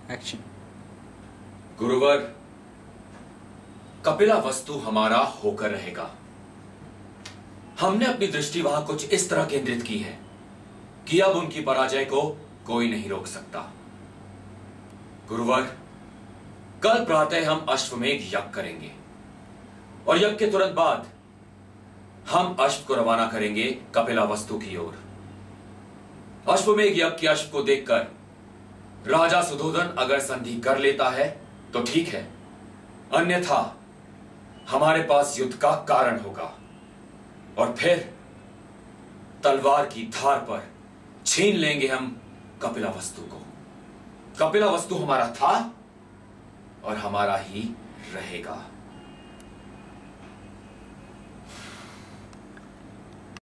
Action. गुरुवर, कपिला वस्तु हमारा होकर रहेगा। हमने अपनी दृष्टि वहां कुछ इस तरह केंद्रित की है कि अब उनकी पराजय को कोई नहीं रोक सकता। गुरुवर, कल प्रातः हम अश्वमेघ यज्ञ करेंगे और यज्ञ के तुरंत बाद हम अश्व को रवाना करेंगे कपिला वस्तु की ओर। अश्वमेघ यज्ञ के अश्व को देखकर राजा सुधोधन अगर संधि कर लेता है तो ठीक है, अन्यथा हमारे पास युद्ध का कारण होगा और फिर तलवार की धार पर छीन लेंगे हम कपिला वस्तु को। कपिला वस्तु हमारा था और हमारा ही रहेगा।